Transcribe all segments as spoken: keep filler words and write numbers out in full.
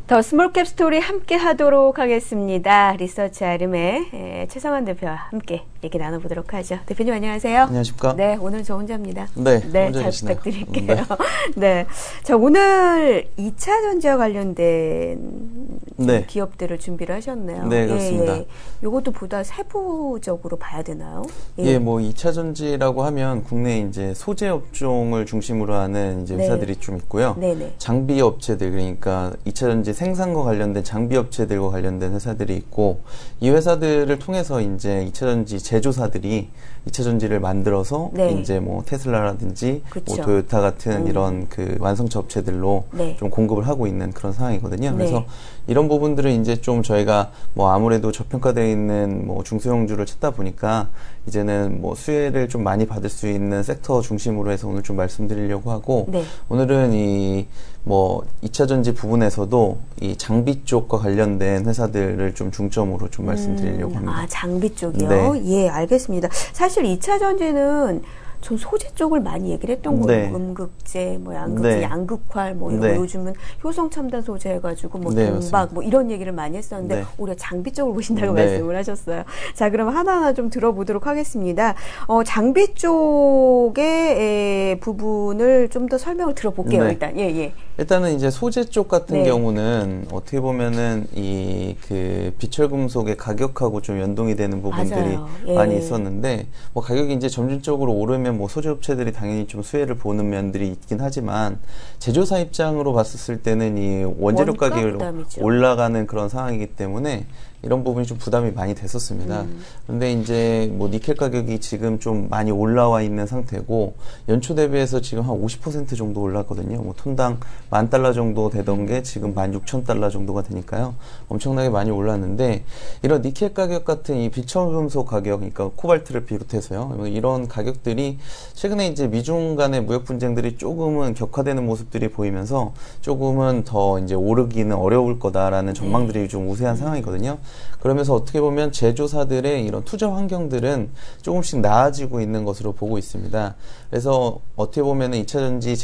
더 스몰캡 스토리 함께 하도록 하겠습니다. 리서치 아름의 최성환 대표와 함께 얘기 나눠보도록 하죠. 대표님 안녕하세요. 안녕하십니까? 네, 오늘 저 혼자입니다. 네, 네, 혼자 잘 계시네요. 부탁드릴게요. 네. 네. 네. 자, 오늘 이 차 전지와 관련된 네. 기업들을 준비를 하셨네요. 네, 그렇습니다. 예, 예. 이것도 보다 세부적으로 봐야 되나요? 예, 예 뭐 이 차 전지라고 하면 국내 이제 소재 업종을 중심으로 하는 이제 회사들이 네. 좀 있고요. 네네. 장비 업체들, 그러니까 이 차 전지 생산과 관련된 장비 업체들과 관련된 회사들이 있고, 이 회사들을 통해서 이제 이 차 전지 제조사들이 이 차 전지를 만들어서 네. 이제 뭐 테슬라라든지 뭐 도요타 같은 음. 이런 그 완성차 업체들로 네. 좀 공급을 하고 있는 그런 상황이거든요. 네. 그래서 이런 부분들은 이제 좀 저희가 뭐 아무래도 저평가되어 있는 뭐 중소형주를 찾다 보니까 이제는 뭐 수혜를 좀 많이 받을 수 있는 섹터 중심으로 해서 오늘 좀 말씀드리려고 하고, 네. 오늘은 이 뭐 이 차 전지 부분에서도 이 장비 쪽과 관련된 회사들을 좀 중점으로 좀 말씀드리려고 합니다. 아, 장비 쪽이요? 네. 예, 알겠습니다. 사실 이 차 전지는 전 소재 쪽을 많이 얘기를 했던 거예요. 네. 음극재, 뭐 양극재, 네. 양극활, 뭐 이런 네. 거 요즘은 효성 첨단 소재 해가지고 뭐 네, 동박 맞습니다. 뭐 이런 얘기를 많이 했었는데 네. 오히려 장비 쪽을 보신다고 네. 말씀을 하셨어요. 자, 그럼 하나하나 좀 들어보도록 하겠습니다. 어, 장비 쪽의 부분을 좀 더 설명을 들어볼게요. 네. 일단 예, 예. 일단은 이제 소재 쪽 같은 네. 경우는 어떻게 보면은 이 그 비철금속의 가격하고 좀 연동이 되는 부분들이 예. 많이 있었는데, 뭐 가격이 이제 점진적으로 오르면 뭐 소재 업체들이 당연히 좀 수혜를 보는 면들이 있긴 하지만, 제조사 입장으로 봤을 때는 이 원재료 가격이 부담이죠. 올라가는 그런 상황이기 때문에 이런 부분이 좀 부담이 많이 됐었습니다. 음. 그런데 이제 뭐 니켈 가격이 지금 좀 많이 올라와 있는 상태고, 연초 대비해서 지금 한 오십 퍼센트 정도 올랐거든요. 뭐 톤당 만 달러 정도 되던 게 지금 만 육천 달러 정도가 되니까요. 엄청나게 많이 올랐는데, 이런 니켈 가격 같은 이 비철금속 가격, 그러니까 코발트를 비롯해서요, 이런 가격들이 최근에 이제 미중 간의 무역 분쟁들이 조금은 격화되는 모습들이 보이면서 조금은 더 이제 오르기는 어려울 거다라는 전망들이 네. 좀 우세한 상황이거든요. 그러면서 어떻게 보면 제조사들의 이런 투자 환경들은 조금씩 나아지고 있는 것으로 보고 있습니다. 그래서 어떻게 보면 이 차 전지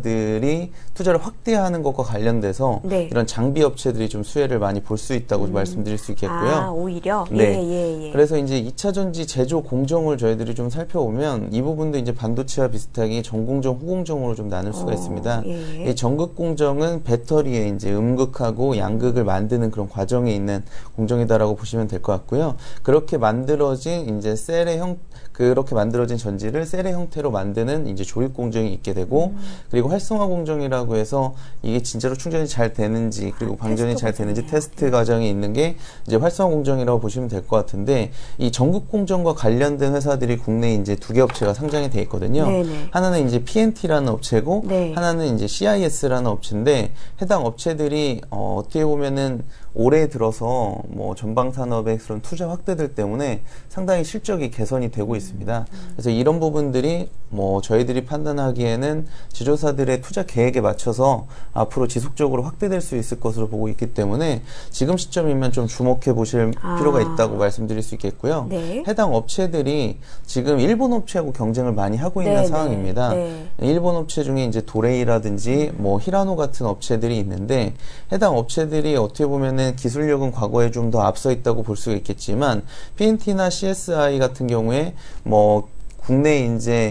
제조사들이 투자를 확대하는 것과 관련돼서 네. 이런 장비 업체들이 좀 수혜를 많이 볼 수 있다고 음. 말씀드릴 수 있겠고요. 아, 오히려? 네. 예, 예, 예. 그래서 이제 이 차 전지 제조 공정을 저희들이 좀 살펴보면 이 부분도 이제 반도체와 비슷하게 전공정, 후공정으로 좀 나눌 수가 어, 있습니다. 예. 이 전극 공정은 배터리에 이제 음극하고 양극을 만드는 그런 과정에 있는 공정이다라고 보시면 될 것 같고요. 그렇게 만들어진 이제 셀의 형, 그렇게 만들어진 전지를 셀의 형태로 만드는 이제 조립 공정이 있게 되고, 음. 그리고 활성화 공정이라고 해서 이게 진짜로 충전이 잘 되는지 그리고 방전이 잘 되는지 과정이에요. 테스트 과정이 있는 게 이제 활성화 공정이라고 보시면 될 것 같은데, 이 전극 공정과 관련된 회사들이 국내에 이제 두 개 업체가 상장이 돼 있거든요. 네네. 하나는 이제 피엔티라는 업체고, 네. 하나는 이제 씨아이에스라는 업체인데, 해당 업체들이 어, 어떻게 보면은 올해 들어서 뭐 전방 산업의 그런 투자 확대들 때문에 상당히 실적이 개선이 되고 있습니다. 그래서 이런 부분들이 뭐 저희들이 판단하기에는 제조사들의 투자 계획에 맞춰서 앞으로 지속적으로 확대될 수 있을 것으로 보고 있기 때문에 지금 시점이면 좀 주목해 보실 아. 필요가 있다고 말씀드릴 수 있겠고요. 네. 해당 업체들이 지금 일본 업체하고 경쟁을 많이 하고 있는 네네. 상황입니다. 네. 일본 업체 중에 이제 도레이라든지 뭐 히라노 같은 업체들이 있는데, 해당 업체들이 어떻게 보면은 기술력은 과거에 좀 더 앞서 있다고 볼 수가 있겠지만, 피엔티나 씨에스아이 같은 경우에 뭐 국내 이제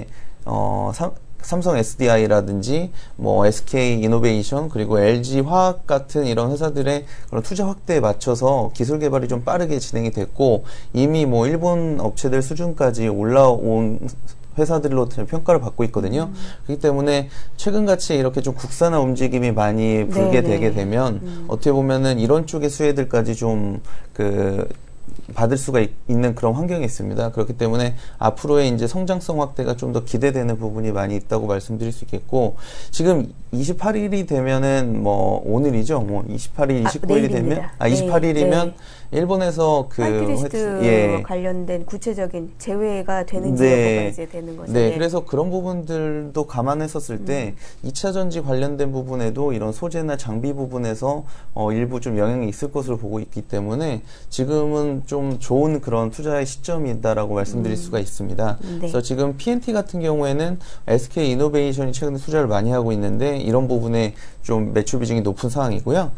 어 삼, 삼성 에스디아이라든지 뭐 에스케이 이노베이션 그리고 엘지 화학 같은 이런 회사들의 그런 투자 확대에 맞춰서 기술 개발이 좀 빠르게 진행이 됐고, 이미 뭐 일본 업체들 수준까지 올라온 회사들로 평가를 받고 있거든요. 음. 그렇기 때문에 최근같이 이렇게 좀 국산화 움직임이 많이 불게 네네. 되게 되면 음. 어떻게 보면은 이런 쪽의 수혜들까지 좀 그 받을 수가 있, 있는 그런 환경이 있습니다. 그렇기 때문에 앞으로의 이제 성장성 확대가 좀 더 기대되는 부분이 많이 있다고 말씀드릴 수 있겠고, 지금 이십팔 일이 되면은 뭐 오늘이죠. 뭐 이십팔 일, 이십구 일이 아, 되면 아 이십팔 일이면 네. 일본에서 그 화이트리스트 예. 관련된 구체적인 제외가 되는지 네. 여부가 이제 되는 거죠. 네, 네, 그래서 그런 부분들도 감안했었을 때 음. 이 차 전지 관련된 부분에도 이런 소재나 장비 부분에서 어, 일부 좀 영향이 있을 것으로 보고 있기 때문에 지금은 좀 좋은 그런 투자의 시점이다라고 말씀드릴 음. 수가 있습니다. 네. 그래서 지금 피엔티 같은 경우에는 에스케이 이노베이션이 최근에 투자를 많이 하고 있는데, 이런 부분에 좀 매출 비중이 높은 상황이고요.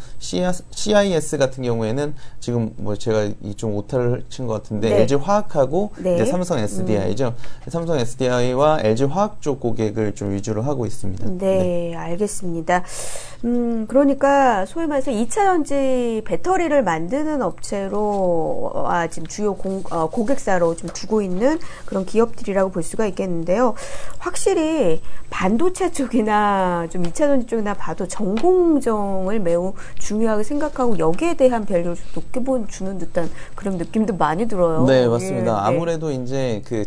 씨아이에스 같은 경우에는 지금 뭐 제가 이 좀 오타를 친 것 같은데 네. 엘지화학하고 네. 이제 삼성 에스디아이죠. 음. 삼성 에스디아이와 엘지화학 쪽 고객을 좀 위주로 하고 있습니다. 네, 네. 알겠습니다. 음, 그러니까 소위 말해서 이차 전지 배터리를 만드는 업체로 아, 지금 주요 공, 어, 고객사로 좀 두고 있는 그런 기업들이라고 볼 수가 있겠는데요. 확실히 반도체 쪽이나 좀 이차 전지 쪽이나 봐도 전공정을 매우 중요하게 생각하고 여기에 대한 밸류를 높게 주는 듯한 그런 느낌도 많이 들어요. 네, 맞습니다. 예, 네. 아무래도 이제 그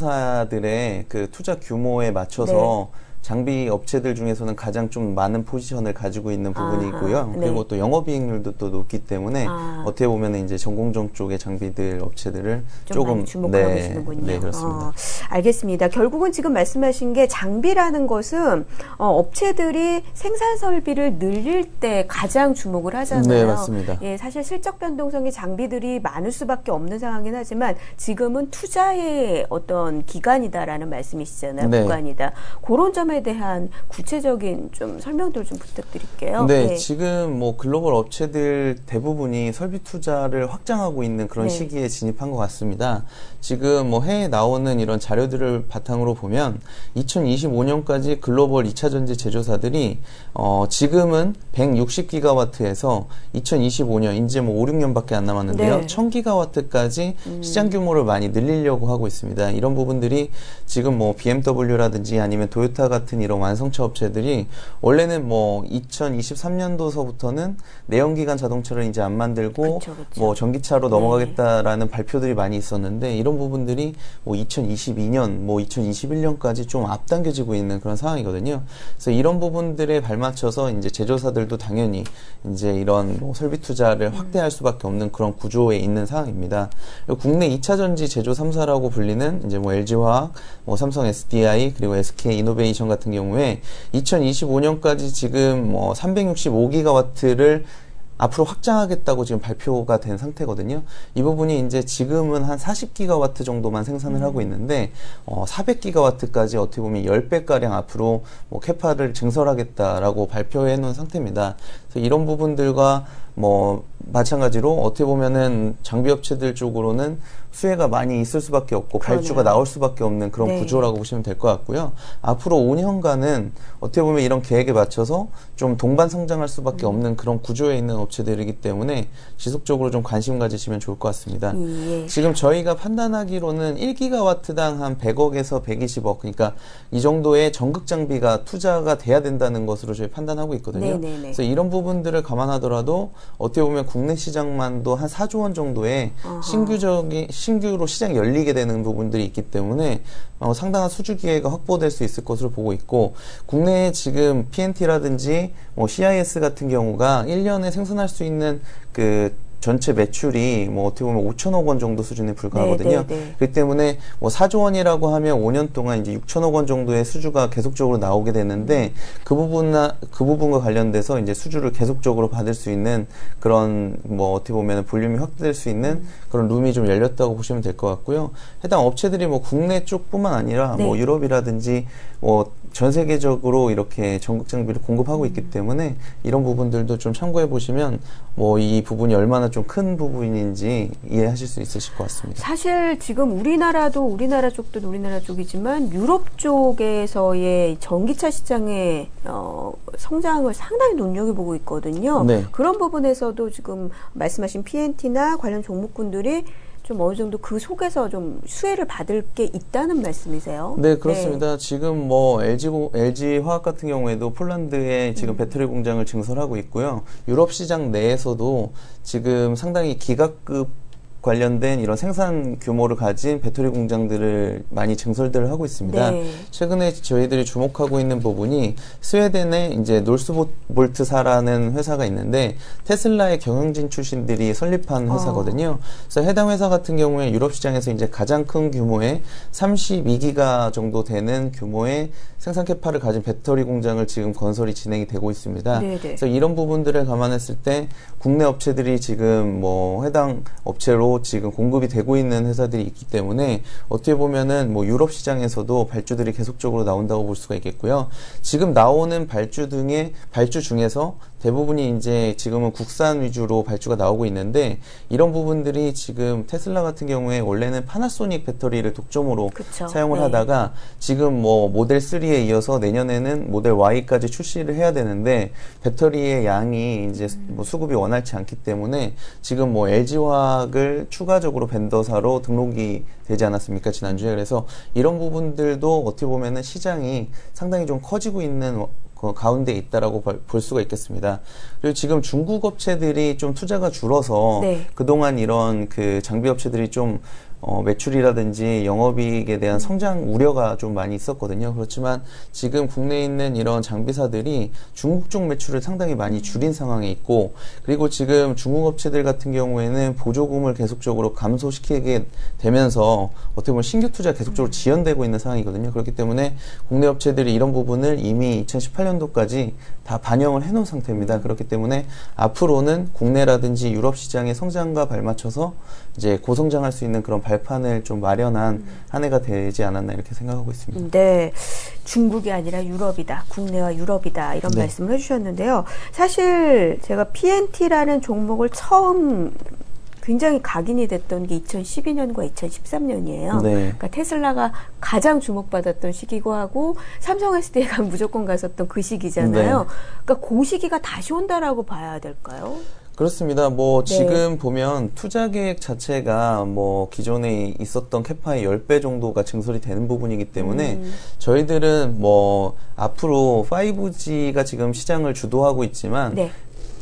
제조사들의 그 투자 규모에 맞춰서 네. 장비 업체들 중에서는 가장 좀 많은 포지션을 가지고 있는 부분이고요. 아하, 네. 그리고 또 영업이익률도 또 높기 때문에 아. 어떻게 보면 이제 전공정 쪽의 장비들 업체들을 좀 조금 주목하고 네, 계시는군요. 네, 그렇습니다. 어, 알겠습니다. 결국은 지금 말씀하신 게 장비라는 것은 어, 업체들이 생산 설비를 늘릴 때 가장 주목을 하잖아요. 네, 맞습니다. 예, 사실 실적 변동성이 장비들이 많을 수밖에 없는 상황이긴 하지만 지금은 투자의 어떤 기간이다라는 말씀이시잖아요. 네. 구간이다. 그런 점에 대한 구체적인 좀 설명들 좀 부탁드릴게요. 네, 네, 지금 뭐 글로벌 업체들 대부분이 설비 투자를 확장하고 있는 그런 네. 시기에 진입한 것 같습니다. 지금 뭐 해외에 나오는 이런 자료들을 바탕으로 보면 이천이십오 년까지 글로벌 이차 전지 제조사들이 어 지금은 백육십 기가와트에서 이천이십오 년 이제 뭐 오, 육 년밖에 안 남았는데요. 네. 천 기가와트까지 음. 시장 규모를 많이 늘리려고 하고 있습니다. 이런 부분들이 지금 뭐 비엠더블유라든지 아니면 도요타 같은 이런 완성차 업체들이 원래는 뭐 이천이십삼 년도서부터는 내연기관 자동차를 이제 안 만들고 그쵸, 그쵸. 뭐 전기차로 넘어가겠다라는 네. 발표들이 많이 있었는데 이런 부분들이 뭐 이천이십이 년, 뭐 이천이십일 년까지 좀 앞당겨지고 있는 그런 상황이거든요. 그래서 이런 부분들에 발맞춰서 이제 제조사들도 당연히 이제 이런 뭐 설비 투자를 확대할 수밖에 없는 그런 구조에 있는 상황입니다. 그리고 국내 이차 전지 제조 삼 사라고 불리는 이제 뭐 엘지화학, 뭐 삼성 에스디아이 그리고 에스케이 이노베이션 같은 경우에 이천이십오 년까지 지금 뭐 삼백육십오 기가와트를 앞으로 확장하겠다고 지금 발표가 된 상태거든요. 이 부분이 이제 지금은 한 사십 기가와트 정도만 생산을 음. 하고 있는데 어, 사백 기가와트까지 어떻게 보면 십 배가량 앞으로 뭐 캐파를 증설하겠다라고 발표해 놓은 상태입니다. 그래서 이런 부분들과 뭐 마찬가지로 어떻게 보면은 장비 업체들 쪽으로는 수혜가 많이 있을 수밖에 없고 그러네요. 발주가 나올 수밖에 없는 그런 네. 구조라고 보시면 될 것 같고요. 앞으로 오 년간은 어떻게 보면 이런 계획에 맞춰서 좀 동반 성장할 수밖에 음. 없는 그런 구조에 있는 업체들이기 때문에 지속적으로 좀 관심 가지시면 좋을 것 같습니다. 예. 지금 저희가 판단하기로는 일 기가와트당 한 백억에서 백이십억 그러니까 이 정도의 전극 장비가 투자가 돼야 된다는 것으로 저희 판단하고 있거든요. 네네네. 그래서 이런 부분들을 감안하더라도 어떻게 보면 국내 시장만도 한 사조 원 정도의 아하. 신규적인 신규로 시장이 열리게 되는 부분들이 있기 때문에 어, 상당한 수주 기회가 확보될 수 있을 것으로 보고 있고 국내에 지금 피엔티라든지 뭐 씨아이에스 같은 경우가 일 년에 생산할 수 있는 그 전체 매출이 뭐 어떻게 보면 오천억 원 정도 수준에 불과하거든요. 네, 네, 네. 그렇기 때문에 뭐 사조 원이라고 하면 오 년 동안 이제 육천억 원 정도의 수주가 계속적으로 나오게 되는데 그 부분나 그 부분과 관련돼서 이제 수주를 계속적으로 받을 수 있는 그런 뭐 어떻게 보면 볼륨이 확대될 수 있는 음. 그런 룸이 좀 열렸다고 보시면 될 것 같고요. 해당 업체들이 뭐 국내 쪽뿐만 아니라 네. 뭐 유럽이라든지 뭐 전 세계적으로 이렇게 전극 장비를 공급하고 음. 있기 때문에 이런 부분들도 좀 참고해 보시면 뭐 이 부분이 얼마나 좀 큰 부분인지 이해하실 수 있으실 것 같습니다. 사실 지금 우리나라도 우리나라 쪽도 우리나라 쪽이지만 유럽 쪽에서의 전기차 시장의 어, 성장을 상당히 눈여겨보고 있거든요. 네. 그런 부분에서도 지금 말씀하신 피엔티나 관련 종목군들이 좀 어느 정도 그 속에서 좀 수혜를 받을 게 있다는 말씀이세요? 네, 그렇습니다. 네. 지금 뭐 엘지, 엘지 화학 같은 경우에도 폴란드에 지금 음. 배터리 공장을 증설하고 있고요. 유럽 시장 내에서도 지금 상당히 기가급 관련된 이런 생산 규모를 가진 배터리 공장들을 많이 증설들을 하고 있습니다. 네. 최근에 저희들이 주목하고 있는 부분이 스웨덴의 이제 놀스볼트사라는 회사가 있는데 테슬라의 경영진 출신들이 설립한 회사거든요. 어. 그래서 해당 회사 같은 경우에 유럽 시장에서 이제 가장 큰 규모의 삼십이 기가 정도 되는 규모의 생산 캐파를 가진 배터리 공장을 지금 건설이 진행이 되고 있습니다. 네네. 그래서 이런 부분들을 감안했을 때 국내 업체들이 지금 뭐 해당 업체로 정도로 지금 공급이 되고 있는 회사들이 있기 때문에 어떻게 보면은 뭐 유럽 시장에서도 발주들이 계속적으로 나온다고 볼 수가 있겠고요. 지금 나오는 발주 등의 발주 중에서 대부분이 이제 지금은 국산 위주로 발주가 나오고 있는데 이런 부분들이 지금 테슬라 같은 경우에 원래는 파나소닉 배터리를 독점으로 그쵸. 사용을 네. 하다가 지금 뭐 모델 쓰리에 이어서 내년에는 모델 Y까지 출시를 해야 되는데 배터리의 양이 이제 음. 뭐 수급이 원활치 않기 때문에 지금 뭐 엘지화학을 추가적으로 벤더사로 등록이 되지 않았습니까? 지난주에. 그래서 이런 부분들도 어떻게 보면은 시장이 상당히 좀 커지고 있는 그 가운데 있다라고 볼 수가 있겠습니다. 그리고 지금 중국 업체들이 좀 투자가 줄어서 네. 그동안 이런 그 장비 업체들이 좀 어, 매출이라든지 영업이익에 대한 성장 우려가 좀 많이 있었거든요. 그렇지만 지금 국내에 있는 이런 장비사들이 중국 쪽 매출을 상당히 많이 줄인 상황에 있고, 그리고 지금 중국 업체들 같은 경우에는 보조금을 계속적으로 감소시키게 되면서 어떻게 보면 신규 투자 계속적으로 지연되고 있는 상황이거든요. 그렇기 때문에 국내 업체들이 이런 부분을 이미 이천십팔 년도까지 다 반영을 해놓은 상태입니다. 그렇기 때문에 앞으로는 국내라든지 유럽 시장의 성장과 발맞춰서 이제 고성장할 수 있는 그런 발판을 좀 마련한 음. 한 해가 되지 않았나 이렇게 생각하고 있습니다. 네, 중국이 아니라 유럽이다. 국내와 유럽이다. 이런 네. 말씀을 해주셨는데요. 사실 제가 피엔티라는 종목을 처음 굉장히 각인이 됐던 게 이천십이 년과 이천십삼 년이에요. 네. 그러니까 테슬라가 가장 주목받았던 시기고 하고 삼성 에스디에 가면 무조건 갔었던 그 시기잖아요. 네. 그러니까 그 시기가 다시 온다라고 봐야 될까요? 그렇습니다. 뭐 네. 지금 보면 투자 계획 자체가 뭐 기존에 있었던 캐파의 십 배 정도가 증설이 되는 부분이기 때문에 음. 저희들은 뭐 앞으로 파이브지가 지금 시장을 주도하고 있지만 네.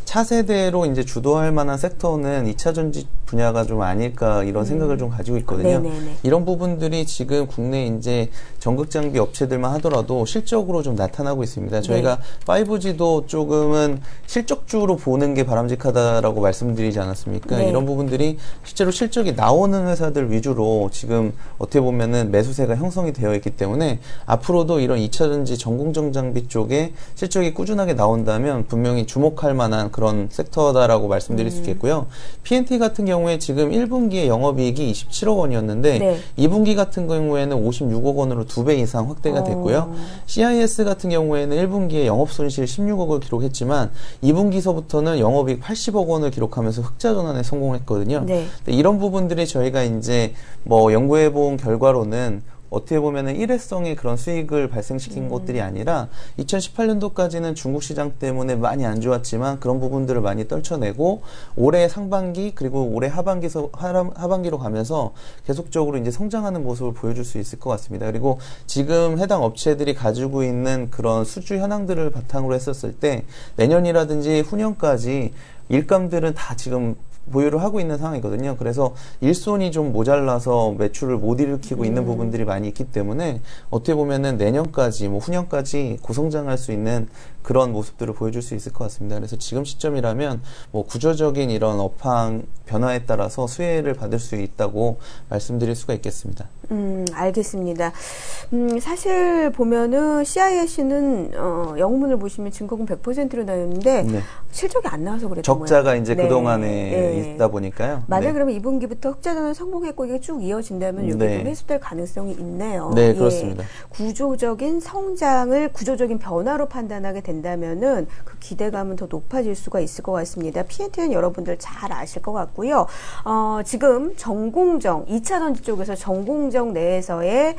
차세대로 이제 주도할 만한 섹터는 이 차 전지 분야가 좀 아닐까 이런 음. 생각을 좀 가지고 있거든요. 네네네. 이런 부분들이 지금 국내 이제 전극 장비 업체들만 하더라도 실적으로 좀 나타나고 있습니다. 저희가 네. 파이브지도 조금은 실적주로 보는 게 바람직하다라고 말씀드리지 않았습니까? 네. 이런 부분들이 실제로 실적이 나오는 회사들 위주로 지금 어떻게 보면은 매수세가 형성이 되어 있기 때문에 앞으로도 이런 이 차 전지 전공정 장비 쪽에 실적이 꾸준하게 나온다면 분명히 주목할 만한 그런 섹터다라고 말씀드릴 음. 수 있겠고요. 피엔티 같은 경우에 지금 일 분기에 영업이익이 이십칠억 원이었는데 네. 이 분기 같은 경우에는 오십육억 원으로 두 배 이상 확대가 됐고요. 어. 씨아이에스 같은 경우에는 일 분기에 영업손실 십육억을 기록했지만 이 분기서부터는 영업이익 팔십억 원을 기록하면서 흑자 전환에 성공했거든요. 네. 이런 부분들이 저희가 이제 뭐 연구해본 결과로는 어떻게 보면은 일회성의 그런 수익을 발생시킨 음. 것들이 아니라 이천십팔 년도까지는 중국 시장 때문에 많이 안 좋았지만 그런 부분들을 많이 떨쳐내고 올해 상반기 그리고 올해 하반기서 하반기로 가면서 계속적으로 이제 성장하는 모습을 보여줄 수 있을 것 같습니다. 그리고 지금 해당 업체들이 가지고 있는 그런 수주 현황들을 바탕으로 했었을 때 내년이라든지 후년까지 일감들은 다 지금 보유를 하고 있는 상황이거든요. 그래서 일손이 좀 모자라서 매출을 못 일으키고 음. 있는 부분들이 많이 있기 때문에 어떻게 보면은 내년까지 뭐 후년까지 고성장할 수 있는 그런 모습들을 보여줄 수 있을 것 같습니다. 그래서 지금 시점이라면 뭐 구조적인 이런 업황 변화에 따라서 수혜를 받을 수 있다고 말씀드릴 수가 있겠습니다. 음, 알겠습니다. 음, 사실 보면은 씨아이에스는 어, 영업문을 보시면 증거금 백 퍼센트로 나왔는데 네. 실적이 안 나와서 그랬던 적자가 거예요. 이제 네. 그동안에 네. 있다 보니까요. 만약 네. 그러면 이 분기부터 흑자전환 성공했고 이게 쭉 이어진다면 여기 네. 좀 회수될 가능성이 있네요. 네, 예. 그렇습니다. 구조적인 성장을 구조적인 변화로 판단하게 된다면은 그 기대감은 더 높아질 수가 있을 것 같습니다. 피엔티는 여러분들 잘 아실 것 같고요. 어, 지금 전공정, 이 차 전지 쪽에서 전공정 내에서의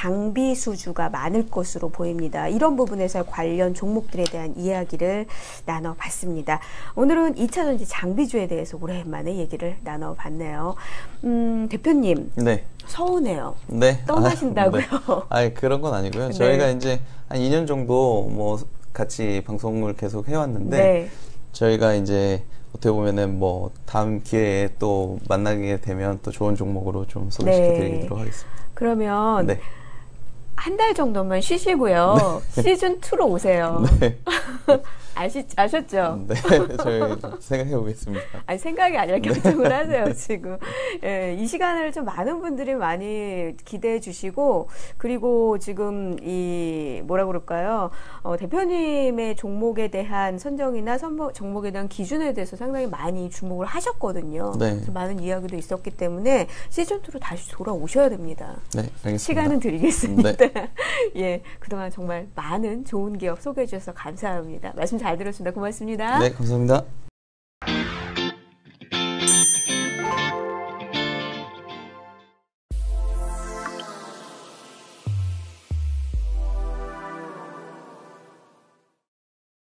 장비 수주가 많을 것으로 보입니다. 이런 부분에서 관련 종목들에 대한 이야기를 나눠봤습니다. 오늘은 이 차 전지 장비주에 대해서 오랜만에 얘기를 나눠봤네요. 음, 대표님. 네. 서운해요. 네. 떠나신다고요? 아, 네. 그런 건 아니고요. 네. 저희가 이제 한 이 년 정도 뭐 같이 방송을 계속 해왔는데 네. 저희가 이제 어떻게 보면은 뭐 다음 기회에 또 만나게 되면 또 좋은 종목으로 좀 소개시켜드리도록 네. 하겠습니다. 그러면 네. 한 달 정도만 쉬시고요. 네. 시즌 투로 오세요. 네. 아시, 아셨죠? 네, 저희 생각해 보겠습니다. 아니, 생각이 아니라 결정을 하세요, 지금. 예, 이 시간을 좀 많은 분들이 많이 기대해 주시고, 그리고 지금 이, 뭐라 그럴까요? 어, 대표님의 종목에 대한 선정이나 선보, 종목에 대한 기준에 대해서 상당히 많이 주목을 하셨거든요. 네. 많은 이야기도 있었기 때문에 시즌이로 다시 돌아오셔야 됩니다. 네, 알겠습니다. 시간은 드리겠습니다. 네. 예, 그동안 정말 많은 좋은 기업 소개해 주셔서 감사합니다. 말씀 잘 들었습니다. 고맙습니다. 네, 감사합니다.